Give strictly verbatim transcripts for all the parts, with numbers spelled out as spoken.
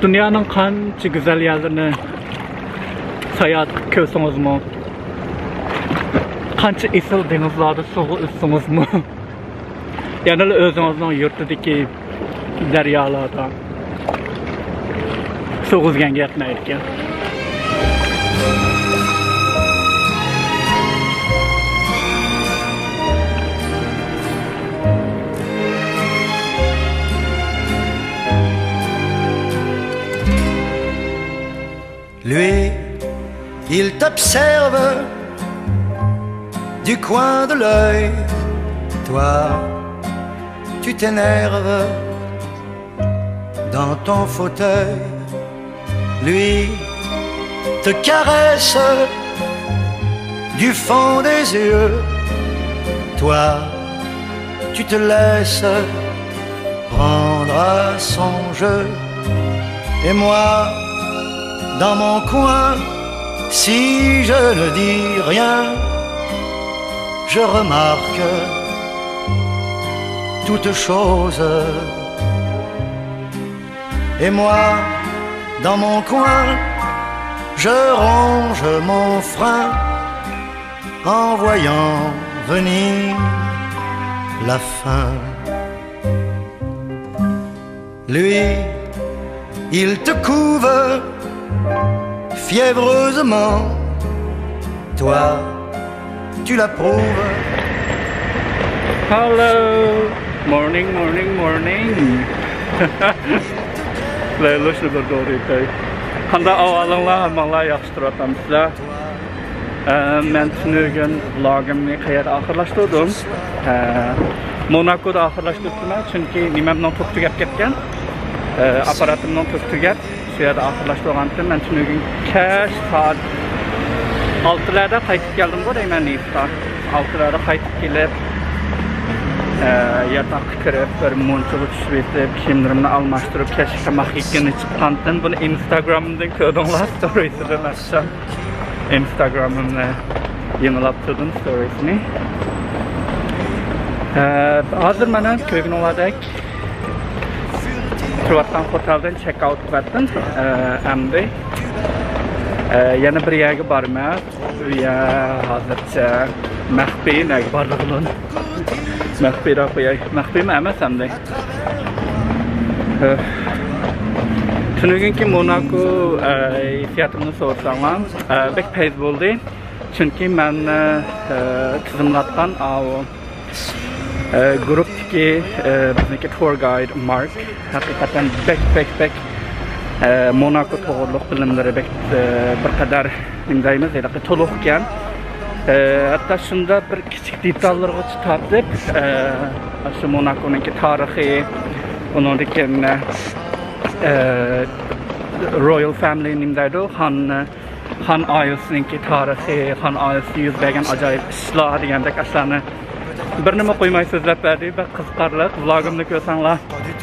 Dünyanın qancha güzel yerlerini seyahat ko'rsangizmi, qancha esil dengizlarda suv içsangizmi, yana o'zingizning yurtidagi daryolarda suv izganga yetmaydi ekan. Lui, il t'observe du coin de l'œil. Toi, tu t'énerves dans ton fauteuil. Lui te caresse du fond des yeux. Toi, tu te laisses prendre à son jeu. Et moi, dans mon coin, si je ne dis rien, je remarque toutes choses. Et moi, dans mon coin, je ronge mon frein en voyant venir la fin. Lui, il te couve fiévreusement, toi, tu l'approuves. Hello, morning, morning, morning. Leyloşlu bir doğruydu. Handa avalınla harmanlar yaxşıtıratam sizler. Ben tünügün vlogumni qayerda axırlaşdırdım. Monaco'da axırlaşdırdım çünkü nimemden çok tugab ketgan. Aparatimdan çok tugab. Şu yerda axırlaşdırgandim. Ben tünügün kaç saat altılarda qaytib geldim bu deyman deyipti. altılarda qaytib kelib yataqqa kirib bir munchaga tushib etib, kiyimlarimni almashtirib, kashga mahikini chiqqandim. Buni Instagram'dan ko'rdinglar, storiesidan achsam. Instagram'imni yangilab turdim storiesini. Hozir mana ko'rganingizdek Turvatdan hoteldan check out qildim. Endi yana bir yerga borman. Bu yer hozircha maxfiy nega borligini maxfiyroq qo'yay. Maxfiymi emas endi. Tunugunki Monaco fiyatimni so'rasanglar, bek payz bo'ldi. Chunki men tizimlatgan grupdagi bizniki tour guide Mark haqiqatan bek bek bek Monaco to'g'riliq bilimlari bek bir qadar indaymiz, ya'ni to'liq ekan. Hatta shunda bir kichik detallarga chiqarib, shu Monaconing tarixi, uningdan Royal Family nimdaydi, Han Han oilasining tarixi, Han oilasi yuz bergan ajoyib ishlar degandek ashlarni bir nima qo'ymay so'zlab berdi va qiziqarli. Vlogimni ko'rsanglar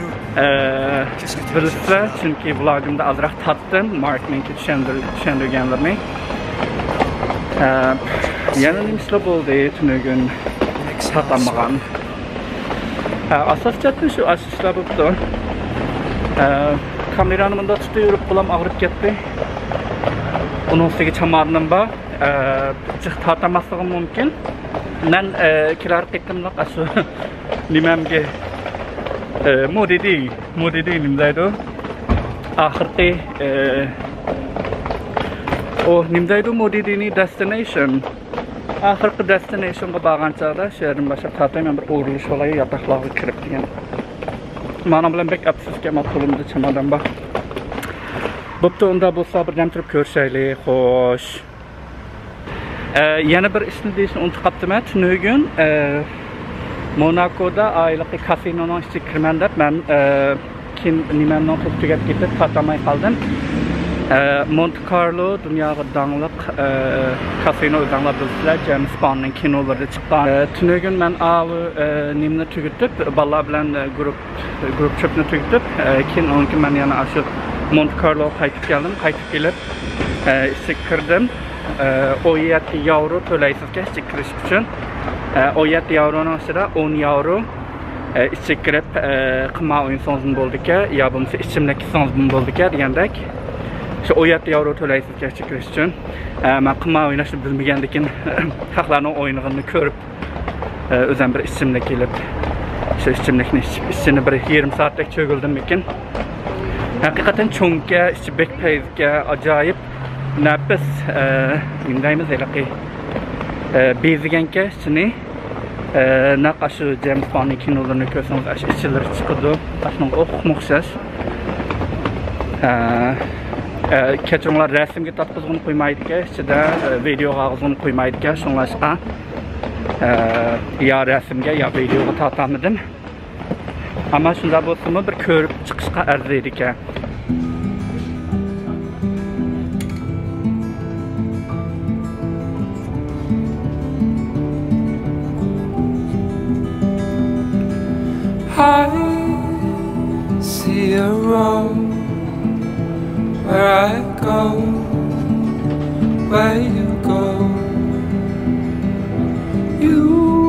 bilsa, chunki vlogimda azroq tatdim Markning tushundirganlarini. Yana nimishlar bo'ldi tunugun tatamagan. Asosiysi shu ashishlar bo'ldi. Kamerani bunda tutib yurib qo'lim og'rib ketdi. Uning ustiga chamarnim bor. Jiq tatamasligim mumkin. Men kelar qitimliq shu nimamga modidi, modidi nimdaydi. Oxirgi o nimdaydi modidini destination. Oxirgi destinationga borgan chog'da shu yerdan boshlab tatayman bir o'rilish olay yotoqlarga kirib degan. Mana bilan bek afsuski ma qo'limda chamadon bor. Bo'pti, unda bo'lsa birdan turib ko'rishaylik. Xo'sh. Yana bir ishni deyishni unutib qolibman. Tunugun Monacoda oylik kasinoning ichiga kirman deb men keyin nimamdan tugab ketib tatamay qoldim. Monte Carlo dunyoga dangliq kasino o'zanglar bilsizlar, James Bondning kinolarida chiqqan. Tunugun men avi nimni tugutib, bolalar bilan guruh guruh tripni tugutib, keyin onki men yana shu Monte Carlo qaytib keldim. Qaytib kelib ichiga kirdim. O yetti euro to'laysiz ichiga kirish uchun. O yetti euroning ichida o'n euro içe girip qima o'yinsangiz bo'ldika, yo bo'lmasa ichimlik ichsangiz bo'ldika degandek. Şu o yetti euro to'laysiz gerçek kirish uchun. Men qima o'ynashni bilmagandan haqlarning o'yinini ko'rib, o'zim bir ichimlik kelib, shu ichimlikni ichib, ichini bir yarim soatlik cho'gildim ekan. Haqiqatan cho'ngga, ichi bekpayzga ajoyib nafis indaymiz elaqi. Beziganka ichini naqashu James Bond kinolarini ko'rsangiz, ash ichilari chiqadi. Tashning o'xmuxshash. Keçiringlar, rasmga tatqizg'ini qo'ymaydi-ku, ichida video qog'ozini qo'ymaydi-ku, shunlashqa yo rasmga yo videoga tatamidim. Ammo shunda bo'lsa-mu bir ko'rib chiqishga arziydi ekan. I see a road where I go, where you go. You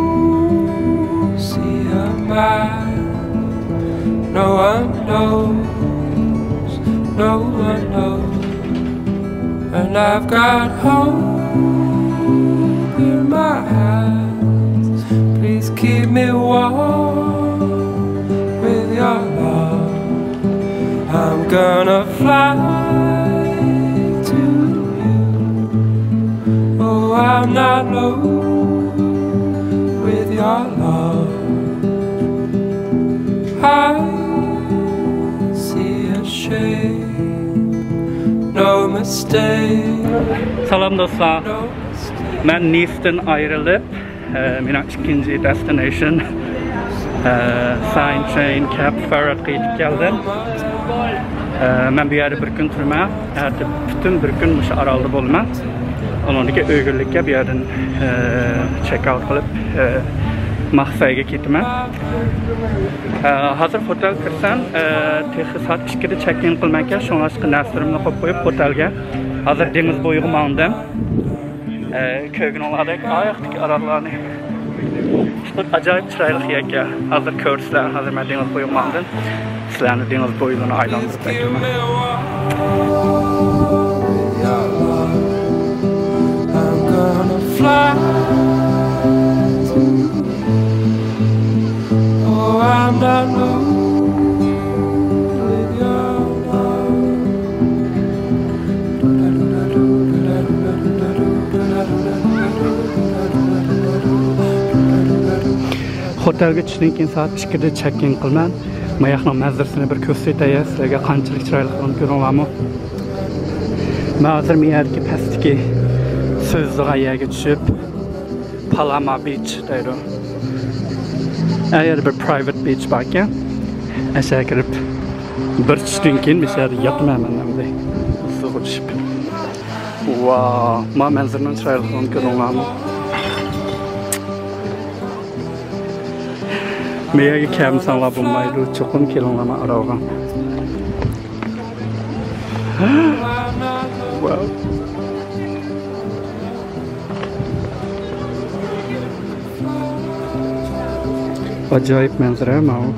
see a man no one knows, no one knows. And I've got hope in my hands. Please keep me warm with your love. I'm gonna fly to you. Oh, I'm not alone with your love. I see a shame, no mistake. Salam dostlar. No mistake. Ben Nice'den ayrılıp, benim ikinci destination Sign Chain Cap Ferret'e gidip geldim. Ben bir yerde bir gün turma, artık bütün bir gün bu aralda bulma. Onundaki ögürlükle bir yerden check out kılıp maqsayga ketdim. Hazır hotel kirsam, texi soat ikkida check-in qilmanka, shunlashqa narsalarni qo'yib qo'yib hotelga. Hazır dengiz bo'yiga mandim. Köygünollardaki ayaqdaki aralarını işte acayip chiroyli ekan. Hazır ko'rsizlar, hazır men dengiz bo'yiga mandim. Sizlarni dengiz bo'yini aylantirib beraman. I'm gonna fly. Oh, I'm not alone with your love. Hotelga tushdan keyin soat ikkida check-in qilman. Mayaqning manzarasini bir ko'rsatay, sizlarga qanchalik chiroyli qilib ko'ramanmi. Men hozir miyadagi pastdagi so'zliq yerga tushib, Palama Beach deydi. Eğer bir private beach bor ekan, aşağı kirib bir tushdan keyin mishar yotmayman hamda. Suvga tushib. Wow, ma manzarani chiroyli qilib ko'ramanmi. Meyagi kam sanlab bo'lmaydi, cho'qim kelonlama aroga. Wow. Acayip manzara ama o.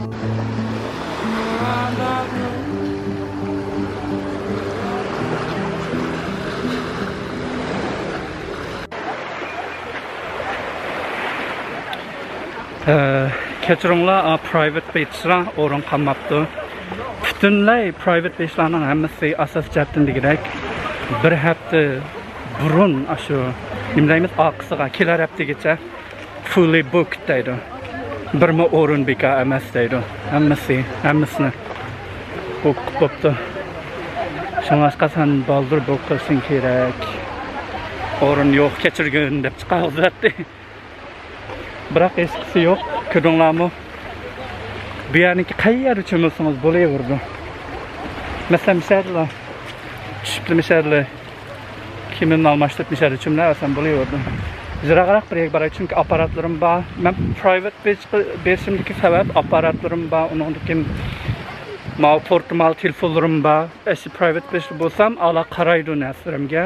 Ee, Keçiringlar, private beachlar o'rin qolmabdi. Butunlay private beachlarning hammasi asos jabtindigidek bir hafta burun shu nima deymiz, oqisiga kelar haftagacha fully booked deydi. Birma o'rin bekor emas deydi. Hammasi, hammasini book qilibdi. Shunga san baldur book qilsang kerak. O'rin yo'q, kechirgin deb chiqardi. Biroq eskisi yo'q. Ko'ringlarmi? Bu yerniki qayerda cho'milsangiz bo'laverdi. Masalan, mishallar tushibdi, mishallar kimni almashtirib mishallar cho'mlarsam bo'laverdi. Ziraqroq bir yer bor, chunki apparatlarim bor. Men private beach berishimdagi sabab apparatlarim bor, uningdagi mal portmal telefonlarim bor. Eski private beach bo'lsam, ala qaraydi narsarimga.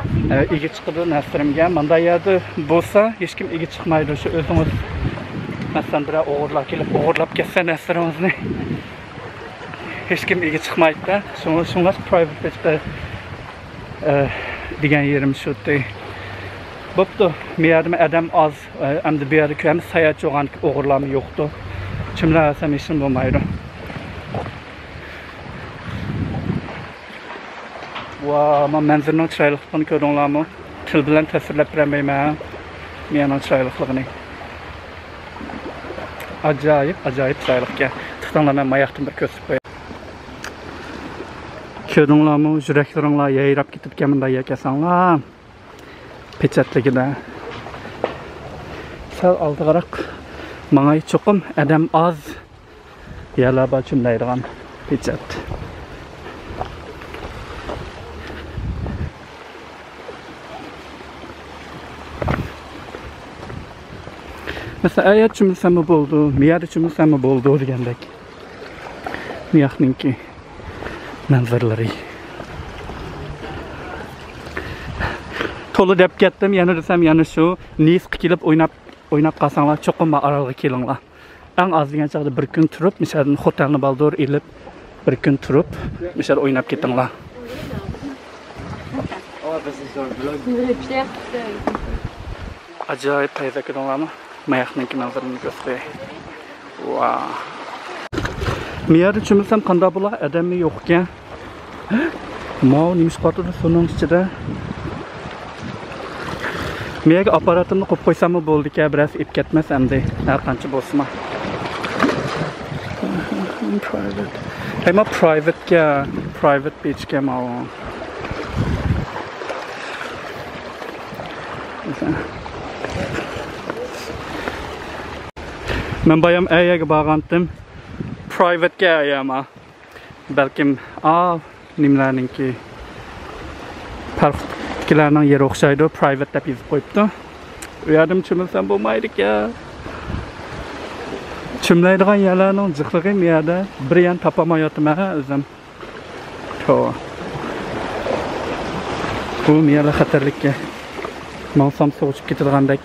Ega chiqadi narsarimga. Manda yerda bo'lsa, hech kim ega chiqmaydi. Shu o'zingiz Mesela bir oğurlap gelip oğurlap geçsen esirimizni hiç kim ilgi çıkmaydı da. Sonra şunlar private beach'te e, diyen yerim şu değil. Boptu, bir yerde adam az, hem de bir yerde köyüm sayatçı olan oğurlamı yoktu. Kimler alsam işim olmaydı. Wow, ama manzarının çıraylıqlığını gördünler mi? Til bilen təsvirləb bilməyəm. Miyanın çıraylıqlığını. Acayip, acayip çıraylık ya. Tıxtanla mən mayaqdım bir kösüb qoyayım. Gördünler mi? Yüreklerinle yayrap gidip geminde yakasanlar. Peçetligi de. Sal aldıqaraq mağay çoxum adam az yerlərə cümləyirəm peçet. Mesela ayet cümlesi mi buldu, miyad cümlesi mi buldu degandek. Miyaqninki manzarları. Tolu dep ketdim, yana desem yana şu, nisq kelib oynab oynab qalsanglar cho'qim aralığa kelinglar. Eng az degan chaqda bir kun turib, misaldan hotelni baldur elib bir kun turib, misal oynab ketinglar. Acayip payda kedinglarmi? Mayaqninki manzarini gösterey. Wow. Miyar uchun qanday bo'lar? Adammi yo'q ekan. Mau nimish qotdi so'ning ichida. Miyaga aparatimni qo'yib qo'ysammi bo'ldi ekan, biroz ip ketmas endi. Har qancha bo'lsa. Private. Ayma private ga, private beach ga mau. Men bayam ayaga borgandim. Private ga ayama. Balkim a nimlarninki parklarning yeri o'xshaydi, private deb yozib qo'yibdi. U yerda chimilsam bo'lmaydi ekan. Chimlaydigan yerlarning jiqligi bu yerda bir ham topamayapman o'zim. To. Bu yerlar xatarlikka. Mansam so'chib ketadigandak.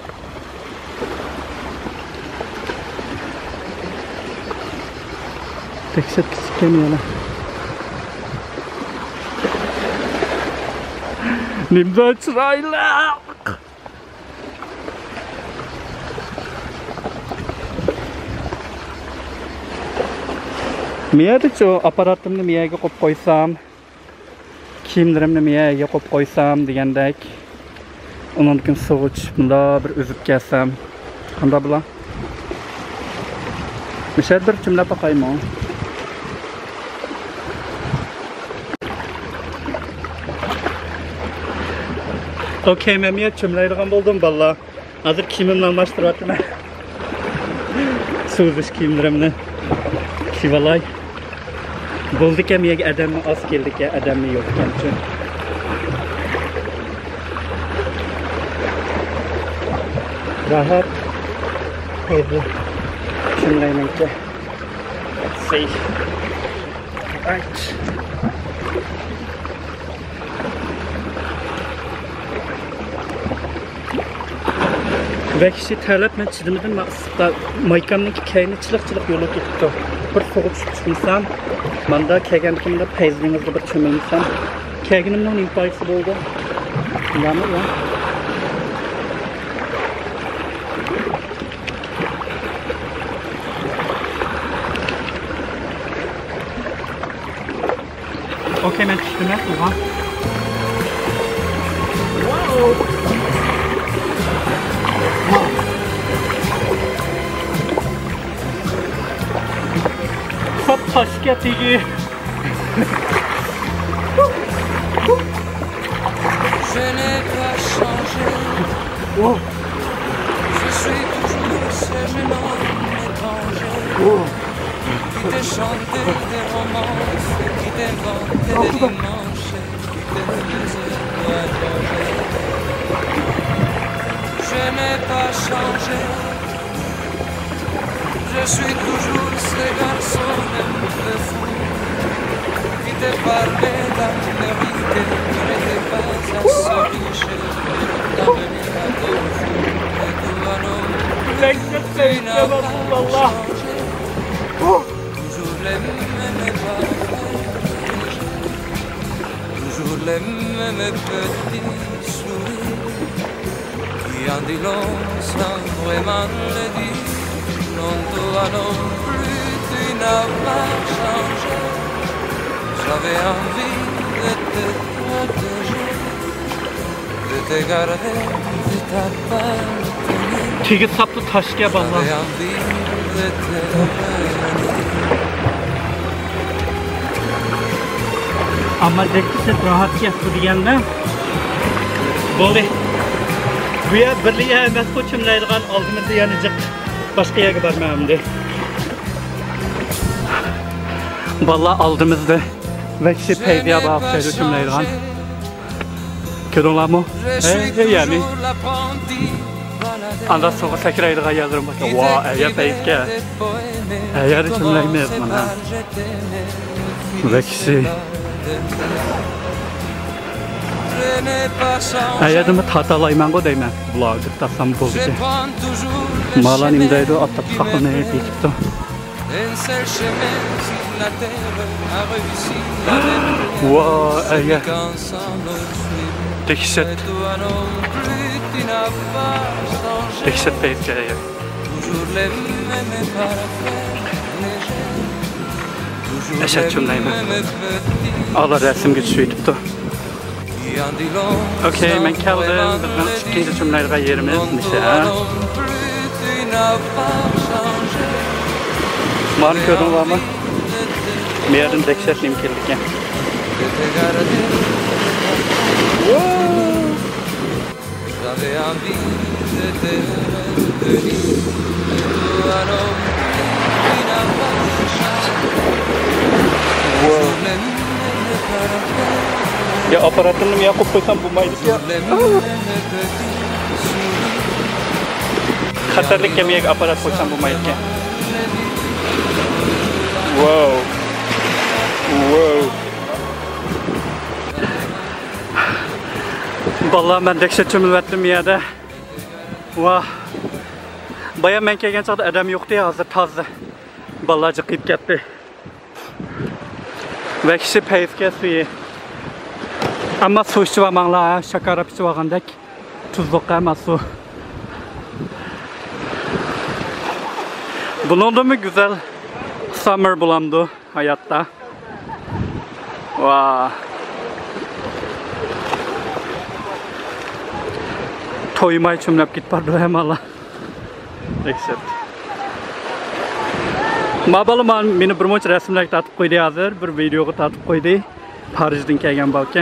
Tekşet küçükken yana. Nimda çıraylık. Miyada şu aparatımni miyaga qo'yib qo'ysam, kiyimlarimni miyaga qo'yib qo'ysam degandek. Undan keyin so'ch bunda bir uzib kelsam, qanday bo'lar? Misal bir jumla baqayman. Okey, men miyat chimlaydigan bo'ldim balla. Hozir kiyimimni almashtiryapman. So'zish kiyimlarimni kivalay. Bo'ldi ki miyaga adamni oz keldi ki adamni yo'q ekan uchun. Rahat. Hadi. Chimlaymanki. Safe. Right. Ve kişi talep ben çizimden maqsadda maykamniki kayni çiliq-çiliq yo'li ketdi. Bir so'g'ib chiqsam, menda kelganimda payzlingizga bir cho'milsam, kelganimning impulsi bo'ldi. Nima ya? Okey, men tushdim ya, uyg'on. Wow. Hop taşka tigi. Je n'ai pas changé. Oh. Je suis toujours ce jeune homme étranger. Oh. Qui te chantait des romances, qui t'inventait des dimanches, qui te faisait voyager. Je n'ai pas changé. Je suis toujours ce garçon un peu fou qui te parlait d'Amérique, qui n'était pas assez riche pour t'amener à Corfou. Et tout à l'heure, Dehşet Feyzke Allah. Toujours les mêmes pas, toujours les mêmes petits sourires qui en dit long sans vraiment le dire. Non, toi non plus, tu n'as pas changé. J'avais envie de te protéger, de te garder, de t'appartenir. Tigi saplı taşke J'avais vallahi. envie de te réunir. Ama dehşet rahat yaptı diyende. Böyle. Bu ya birliğe emas koçumlaydigan aldığımızda yanıcık. Başka yere barmağımdı. Vallahi aldığımızda. Ve kişi peydiye bağıpsaydı koçumlaydigan. Körünler mı? He yani. Anda sonra sakiraydığa yazırım başka. Vaa eğer peydiye. Eğer koçumlaymayız bana. Ve kişi. Ayadımı tatalaymango deymen. Vlog'da tasam boldu. Malan imdaydı atıp kakını edipti. Vaa ayya. Dehşet. Dehşet peydiye ayya. Eşet cümleyme. Allah resim güçlüydü. Okey, ben geldim. Bizden ikinci cümlelerine yerimiz nişe. Malum gördün var mı? Bir yerden dehşetliyim keldik. Ya aparatını mı yapıp koysam bu maydık ya. Hatırlık kemiğe aparat koysam bu maydık ya. Wow. Wow. Vallahi ben dehşet çömülvettim yerde. Vah. Baya men kelgen çağda adam yoktu ya, hazır tazdı. Vallahi çıkıp gitti. Ve kişi peyizke suyu. Ama su içi vamanla, şakara piçi vagandek. Tuzluk ama su. Bunun da mı güzel summer bulamdı hayatta. Vaa. Toymay çümlep git bardı hem Allah. Except. Mabalı man beni bir monç resimler tatıp koydu hazır. Bir videoyu tatıp koydu. Parij'den kelgen balken.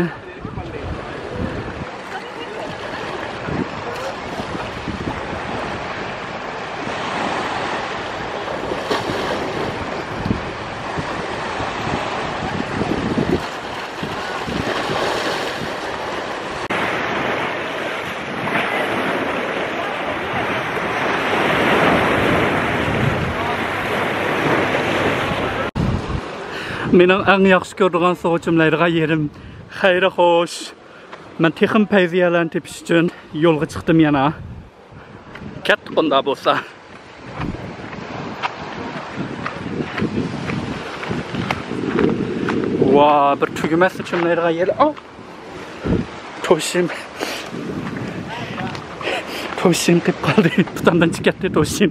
Mening eng yaxshi ko'radigan so'g'chimlarga yerim xayri xo'sh. Men texim payziyalarni tepish uchun yo'lga chiqdim yana. Katta qonda bo'lsa. Wow, bir tugumas chimlarga yer. Oh. Toshim. Toshim deb qoldi. Tutamdan chiqatdi toshim.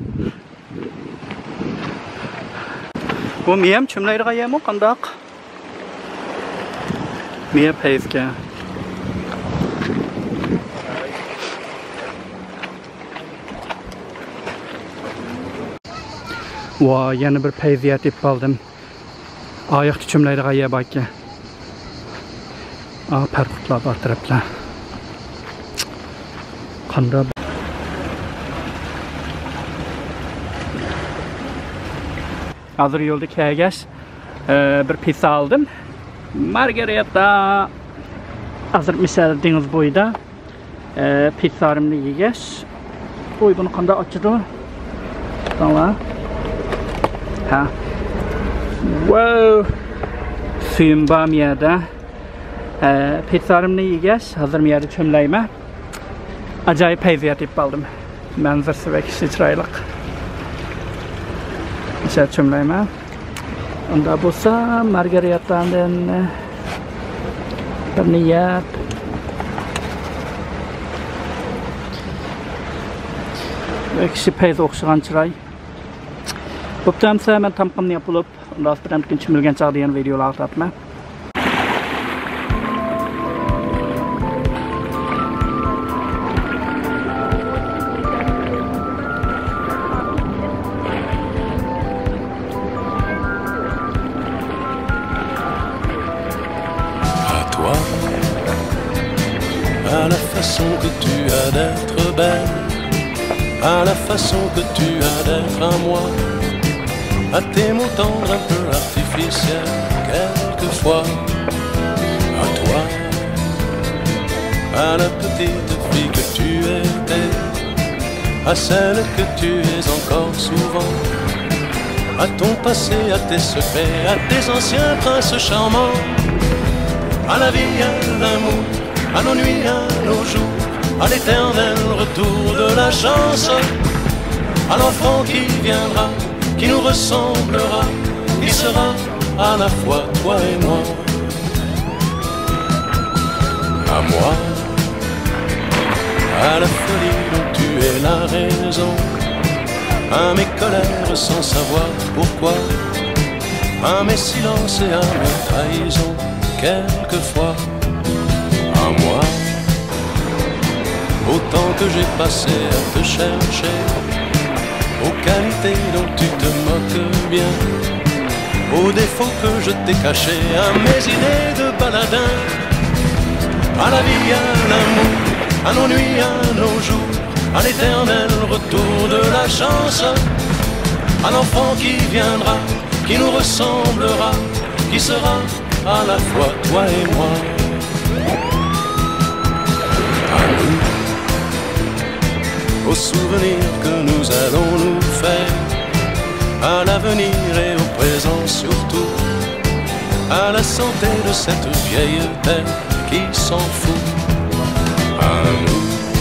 Bu miyam chimlaydiga yemi qandoq? Miya payizga. Voy, yana bir payziya deb qoldim. Oyoq chimlaydiga ye baki. Ah, parqutlar bor taraflar. Qandoq? Hazır yolda kelgach bir pizza aldım. Margarita. Hazır misal dengiz bo'yida pizzarimni yegach. Qo'y buni qanday ochdi? Tamam. Ha. Wow. Suyum bor bu yerda. Pizzarimni yegach, hazır bu yerda cho'mlayman. Ajoyib payziyat deb qoldim. manzarasi va kishi chiroyli. Isha chumlayman. Unda bo'lsa margaritadan bir niyat. Va kishi payz o'xshagan chiroy. Bo'ptamsa men tamqimni yapılıb, ondan sonra bir chimilgan chaq degan videolar tartman. À la façon que tu as d'être belle, à la façon que tu as d'être à moi, à tes mots tendres un peu artificiels, quelquefois, à toi, à la petite fille que tu étais, à celle que tu es encore souvent, à ton passé, à tes secrets, à tes anciens princes charmants, à la vie, à l'amour, à nos nuits, à nos jours, à l'éternel retour de la chance, à l'enfant qui viendra, qui nous ressemblera, qui sera à la fois toi et moi. À moi, à la folie dont tu es la raison, à mes colères sans savoir pourquoi, à mes silences et à mes trahisons, quelquefois. À moi, autant que j'ai passé à te chercher, aux qualités dont tu te moques bien, aux défauts que je t'ai cachés, à mes idées de baladin, à la vie, à l'amour, à nos nuits, à nos jours, à l'éternel retour de la chance, à l'enfant qui viendra, qui nous ressemblera, qui sera à la fois toi et moi. À nous, aux souvenirs que nous allons nous faire, à l'avenir et au présent surtout, à la santé de cette vieille terre qui s'en fout. À nous,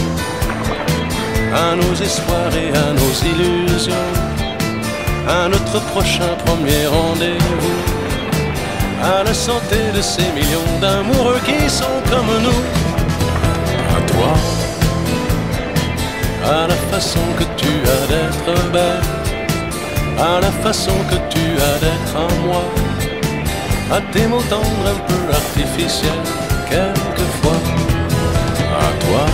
à nos espoirs et à nos illusions, à notre prochain premier rendez-vous, à la santé de ces millions d'amoureux qui sont comme nous. À toi, à la façon que tu as d'être belle, à la façon que tu as d'être à moi, à tes mots tendres un peu artificiels, quelquefois. À toi,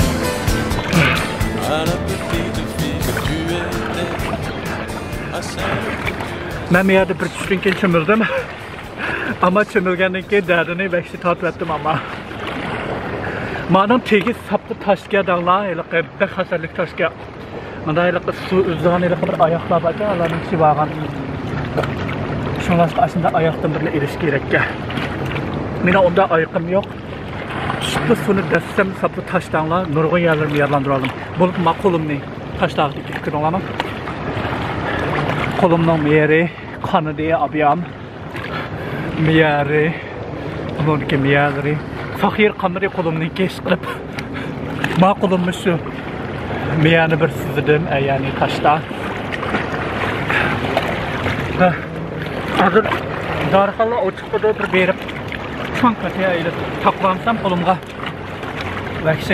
à la petite fille que tu étais, à celle que tu... Ben bir yerde bir düşkünken çömüldüm. Ama çömülgenden ki derdini bekşi tatlı ettim ama. Madem tegi saplı taşga dağla, ilaqı bir hasarlık taşga. Manda ilaqı su üzdüğün ilaqı bir ayakla bakı, Allah'ın içi bağın. Şunlaşqa aslında ayaktan birle iriş gerekke. Mena onda ayakım yok. Şu sunu dessem saplı taş dağla, nurgun yerlerimi yerlandıralım. Bulup ma kolumni taş dağıda fikir olamam. Kolumdan miyeri, kanı diye abiyam. Miyeri, bununki miyeri. Fakir kameri kolumni geç kılıp. Ma kolummu şu. Miyani bir sizdim, yani taşta. Hazır darxalla ochiqda bir berib cho'nkatga aylanib taqlamsam qo'limga vakshi.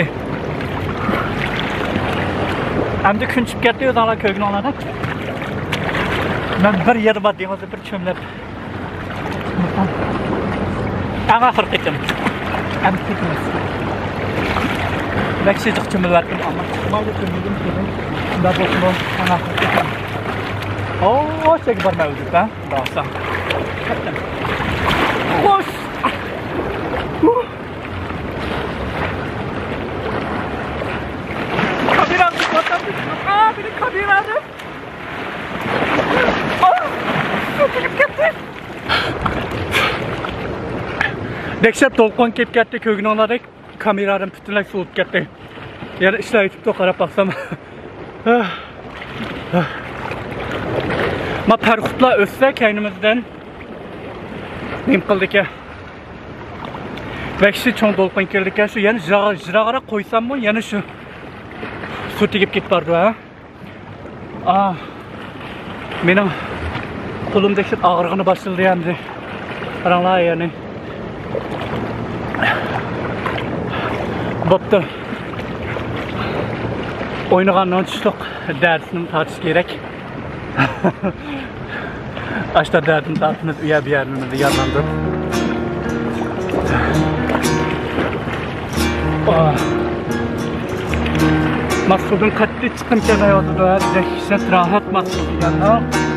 Endi kun chiqib ketdi o'zinglar ko'rganinglarda. Men bir yer bor dengizni bir cho'mlab. Anga xirqitim. Endi ketamiz. Vakshi chiqchimlardim ammo chiqmadi ko'nglim keldi. Unda bo'lsa anga xirqitim. Oh, çek var mevcut ha. Dağsa. Koş. Kameram tutmadan. Aa, beni kameradım. Oh, çekip gitti. Dehşet dolqon kelib ketdi ko'rganlaridek kameralarım butunlay suvib ketdi. Yani ishlar YouTube'da qarab baqsam. Ma parxutlar o'ssa kaynimizdan nim qildik. Vakshi cho'ng to'lqin keldik. Shu yana jirag'ara qo'ysam-mu, yana shu su tegib ketib bordi ha. Ah. Mening qo'limdagi og'rig'ini boshladi endi. Qaranglar yani. Bo'pti. O'ynagandan tushdik. Darsni tartish kerak. Ashta darsni tartimiz uya bu yerimizni yozgandim. Maqsadın qattiq chiqim kelayotdi da, dahshat rohat maqsad deganda.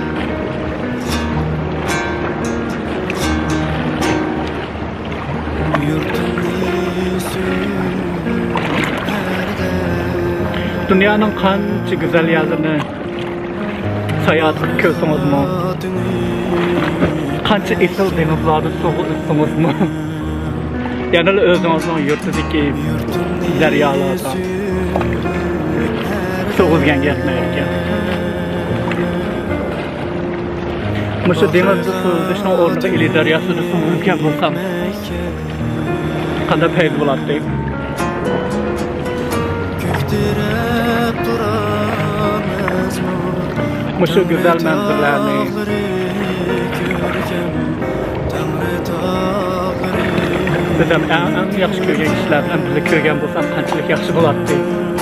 Dünyanın qancha go'zal yerlarini sayohat qilib ko'rsangizmi? Qancha esil denizlarni sug'ursangizmi? Yana o'zingizning yurtidagi daryolarda so'g'izgan gaplar ekan. Mushu denizda suzishning o'rniga ili daryosida suzgan bo'lsam qanday paydo bo'ladi? Mushu go'zal manzarlarni Dedem en yaxshi ko'rgan ishlarni birga ko'rgan bo'lsam qanchalik yaxshi bo'lardi.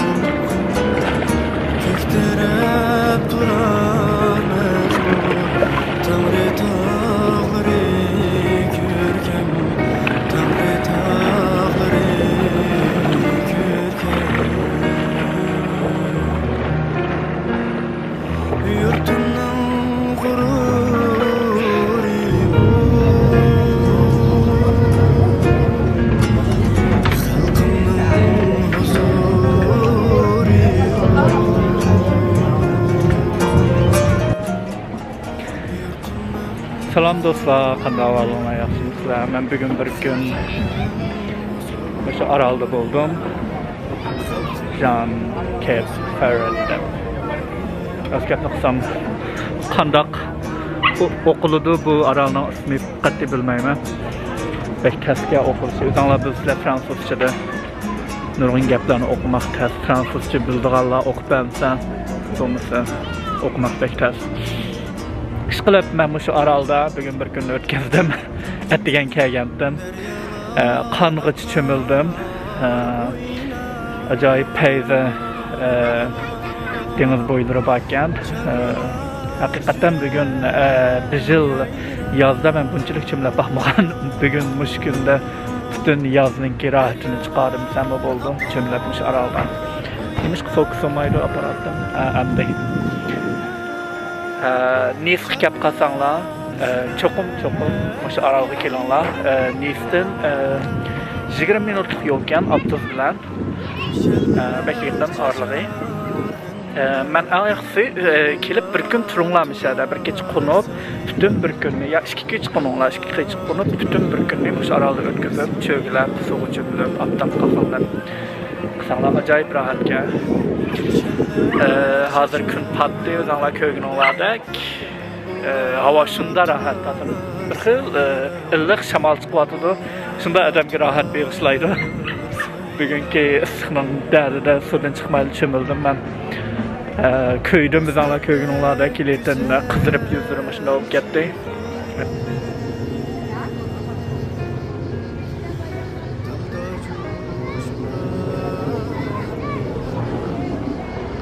Salam dostlar, qanday ahvollaringiz, yaxshimisizlar? Men bugun bir kun o'sha Orolda bo'ldim. Jan Cape Ferret'da. Aslida qisam qandaq o'qiladi bu Orolning ismi qat'iy bilmayman. Bek kasga o'qilishi, o'zinglar bilsizlar fransuzchada nurg'un gaplarni o'qimoq tez, fransuzcha bildiganlar o'qib bersa, bo'lmasa o'qimoq bek tez. İş qilib men shu Orolda bugun bir kunni o'tkazdim. Atdigan kelgandim. Qong'ich cho'mildim. Ajoyib payza dengiz bo'ylari bor ekan. Haqiqatan bugun bir yil yozda men bunchalik cho'milib boqmagan. Bugun mush kunda butun yozning rohatini chiqardim, sama bo'ldim. Cho'milib shu Oroldan. Nimish fokus olmaydi apparatdan. Endi Nice kelib qolsanglar, cho'qim cho'qim o'sha Orolga kelinglar. Nice'dan yigirma minutlik yo'l ekan avtobus bilan. Beklikdan orlig'i. Men ayaqsi kelib bir kun turinglarmishada, bir kecha qo'nib, butun bir kunni, ya ikki kecha qo'ninglar, ikki kecha qo'nib, butun bir kunni o'sha Orolda o'tkazib, cho'g'lab, suv cho'milib, otdan qolsanglar. Qisanglar ajoyib rohatga. Hazır kun patdi, o'zinglar ko'rganinglardek havo shunda rohat tatib. Bir xil illiq shamol chiqyotdi. Shunda odamga rohat berishlaydi. Bugungi issiqning dardida suvdan chiqmayli cho'mildim men. Ko'ydim, o'zinglar ko'rganinglardek lekin qizirib yuzlarim shunda bo'lib ketdi.